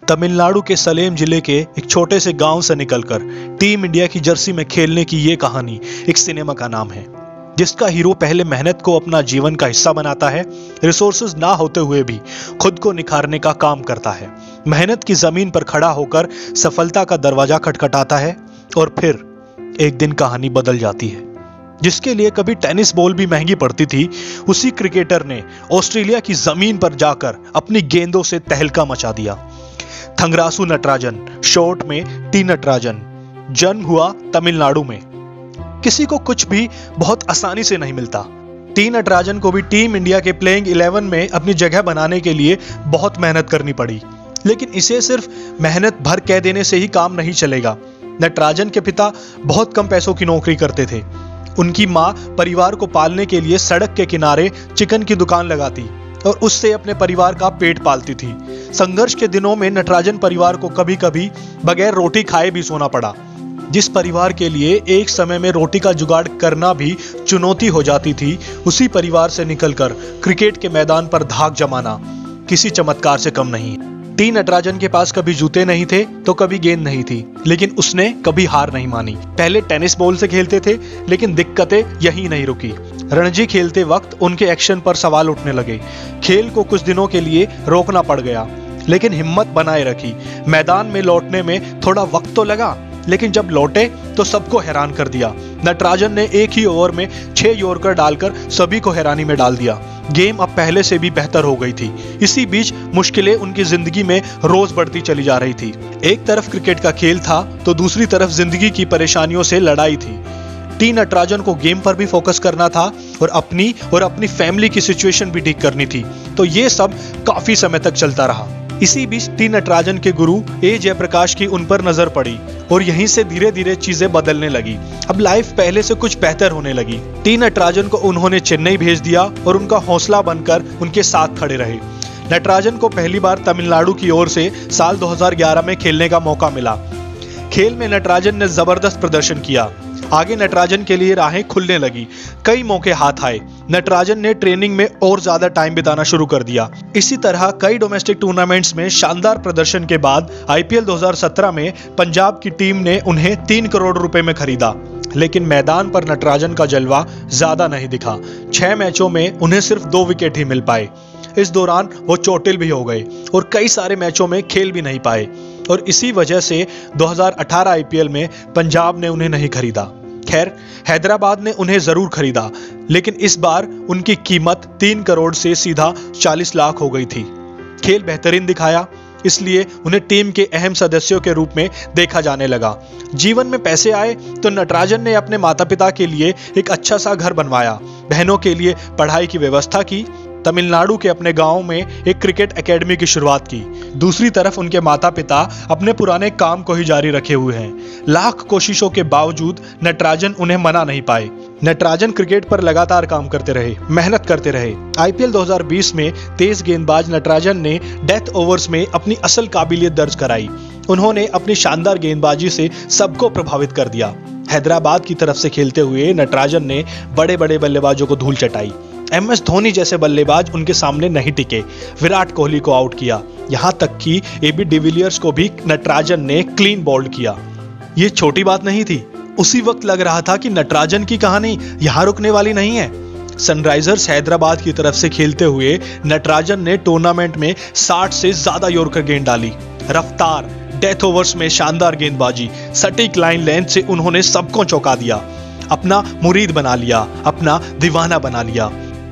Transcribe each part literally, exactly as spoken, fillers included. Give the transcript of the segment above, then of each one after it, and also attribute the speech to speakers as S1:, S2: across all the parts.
S1: तमिलनाडु के सलेम जिले के एक छोटे से गांव से निकलकर टीम इंडिया की जर्सी में खेलने की ये कहानी एक सिनेमा का नाम है, जिसका हीरो पहले मेहनत को अपना जीवन का हिस्सा बनाता है, रिसोर्सेज ना होते हुए भी खुद को निखारने का काम करता है, मेहनत की जमीन पर खड़ा होकर सफलता का दरवाजा खटखटाता है और फिर एक दिन कहानी बदल जाती है। जिसके लिए कभी टेनिस बॉल भी महंगी पड़ती थी, उसी क्रिकेटर ने ऑस्ट्रेलिया की जमीन पर जाकर अपनी गेंदों से तहलका मचा दिया। थंगरासु नटराजन, शॉर्ट में टी नटराजन, जन्म हुआ तमिलनाडु में। किसी को कुछ भी बहुत आसानी से नहीं मिलता। टी नटराजन को भी टीम इंडिया के प्लेइंग इलेवन में अपनी जगह बनाने के लिए बहुत मेहनत करनी पड़ी, लेकिन इसे सिर्फ मेहनत भर कह देने से ही काम नहीं चलेगा। नटराजन के पिता बहुत कम पैसों की नौकरी करते थे। उनकी माँ परिवार को पालने के लिए सड़क के किनारे चिकन की दुकान लगाती और उससे अपने परिवार का पेट पालती थी। संघर्ष के दिनों में नटराजन परिवार को कभी कभी बगैर रोटी खाए भी सोना पड़ा। जिस परिवार के लिए एक समय में रोटी का जुगाड़ करना भी चुनौती हो जाती थी, उसी परिवार से निकलकर क्रिकेट के मैदान पर धाक जमाना किसी चमत्कार से कम नहीं। टी नटराजन के पास कभी जूते नहीं थे तो कभी गेंद नहीं थी, लेकिन उसने कभी हार नहीं मानी। पहले टेनिस बॉल से खेलते थे, लेकिन दिक्कतें यहीं नहीं रुकी। रणजी खेलते वक्त उनके एक्शन पर सवाल उठने लगे। खेल को कुछ दिनों के लिए रोकना पड़ गया, लेकिन हिम्मत बनाए रखी। मैदान में लौटने में थोड़ा वक्त तो लगा, लेकिन जब लौटे तो सबको हैरान कर दिया। नटराजन ने एक ही ओवर में छह यॉर्कर डालकर सभी को हैरानी में डाल दिया। गेम अब पहले से भी बेहतर हो गई थी। इसी बीच मुश्किलें उनकी जिंदगी में रोज बढ़ती चली जा रही थी। एक तरफ क्रिकेट का खेल था तो दूसरी तरफ जिंदगी की परेशानियों से लड़ाई थी। टी नटराजन को गेम पर भी फोकस करना था और अपनी और अपनी फैमिली की सिचुएशन भी ठीक करनी थी। तो ये सब काफी समय तक चलता रहा। इसी बीच टी नटराजन के गुरु ए जयप्रकाश की उन पर नजर पड़ी और यहीं से धीरे धीरे चीजें बदलने लगी। अब लाइफ पहले से कुछ बेहतर होने लगी। टी नटराजन को उन्होंने चेन्नई भेज दिया और उनका हौसला बनकर उनके साथ खड़े रहे। नटराजन को पहली बार तमिलनाडु की ओर से साल दो हज़ार ग्यारह में खेलने का मौका मिला। खेल में नटराजन ने जबरदस्त प्रदर्शन किया। आगे नटराजन के लिए राहें खुलने लगी। कई मौके हाथ आए। नटराजन ने ट्रेनिंग में और ज्यादा टाइम बिताना शुरू कर दिया। इसी तरह कई डोमेस्टिक टूर्नामेंट्स में शानदार प्रदर्शन के बाद आईपीएल दो हज़ार सत्रह में पंजाब की टीम ने उन्हें तीन करोड़ रुपए में खरीदा, लेकिन मैदान पर नटराजन का जलवा ज्यादा नहीं दिखा। छह मैचों में उन्हें सिर्फ दो विकेट ही मिल पाए। इस दौरान वो चोटिल भी हो गए और कई सारे मैचों में खेल भी नहीं पाए और इसी वजह से दो हज़ार अठारह आईपीएल में पंजाब ने उन्हें नहीं खरीदा। खैर, हैदराबाद ने उन्हें जरूर खरीदा, लेकिन इस बार उनकी कीमत तीन करोड़ से सीधा चालीस लाख हो गई थी। खेल बेहतरीन दिखाया, इसलिए उन्हें टीम के अहम सदस्यों के रूप में देखा जाने लगा। जीवन में पैसे आए तो नटराजन ने अपने माता पिता के लिए एक अच्छा सा घर बनवाया, बहनों के लिए पढ़ाई की व्यवस्था की, तमिलनाडु के अपने गांव में एक क्रिकेट एकेडमी की शुरुआत की। दूसरी तरफ उनके माता पिता अपने पुराने काम को ही जारी रखे हुए हैं। लाख कोशिशों के बावजूद नटराजन उन्हें मना नहीं पाए। नटराजन क्रिकेट पर लगातार काम करते रहे, मेहनत करते रहे। आईपीएल दो हज़ार बीस में तेज गेंदबाज नटराजन ने डेथ ओवर्स में अपनी असल काबिलियत दर्ज कराई। उन्होंने अपनी शानदार गेंदबाजी से सबको प्रभावित कर दिया। हैदराबाद की तरफ से खेलते हुए नटराजन ने बड़े बड़े बल्लेबाजों को धूल चटाई। एम एस धोनी जैसे बल्लेबाज उनके सामने नहीं टिके। विराट कोहली को आउट किया। यहाँ तक कि एबी डिविलियर्स को भी नटराजन ने क्लीन बॉल्ड किया। ये छोटी बात नहीं थी। उसी वक्त लग रहा था कि नटराजन की कहानी यहाँ रुकने वाली नहीं है। सनराइजर्स हैदराबाद की तरफ से खेलते हुए नटराजन ने टूर्नामेंट में साठ से ज्यादा यॉर्कर गेंद डाली। रफ्तार, डेथ ओवर्स में शानदार गेंदबाजी, सटीक लाइन लेंथ से उन्होंने सबको चौंका दिया। अपना मुरीद बना लिया, अपना दीवाना बना लिया।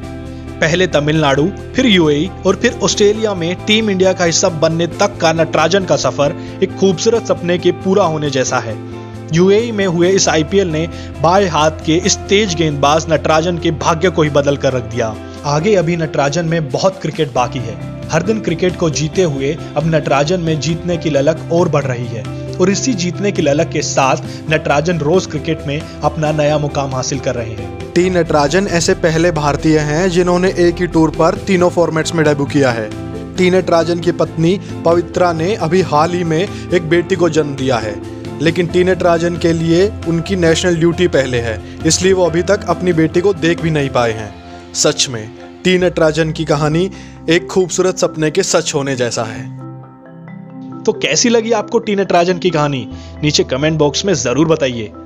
S1: पहले तमिलनाडु, फिर यूएई और फिर ऑस्ट्रेलिया में टीम इंडिया का हिस्सा बनने तक का नटराजन का सफर एक खूबसूरत सपने के पूरा होने जैसा है। यूएई में हुए इस आईपीएल ने बाएं हाथ के इस तेज गेंदबाज नटराजन के भाग्य को ही बदल कर रख दिया। आगे अभी नटराजन में बहुत क्रिकेट बाकी है। हर दिन क्रिकेट को जीते हुए अब नटराजन में जीतने की ललक और बढ़ रही है और इसी जीतने की ललक के साथ नटराजन रोज क्रिकेट में अपना नया मुकाम हासिल कर रहे हैं।
S2: टी नटराजन ऐसे पहले भारतीय हैं जिन्होंने एक ही टूर पर तीनों फॉर्मेट्स में डेब्यू किया है। टी नटराजन की पत्नी पवित्रा ने अभी हाल ही में एक बेटी को जन्म दिया है, लेकिन टी नटराजन के लिए उनकी नेशनल ड्यूटी पहले है, इसलिए वो अभी तक अपनी बेटी को देख भी नहीं पाए हैं। सच में टी नटराजन की कहानी एक खूबसूरत सपने के सच होने जैसा है।
S1: तो कैसी लगी आपको टी नटराजन की कहानी नीचे कमेंट बॉक्स में जरूर बताइए।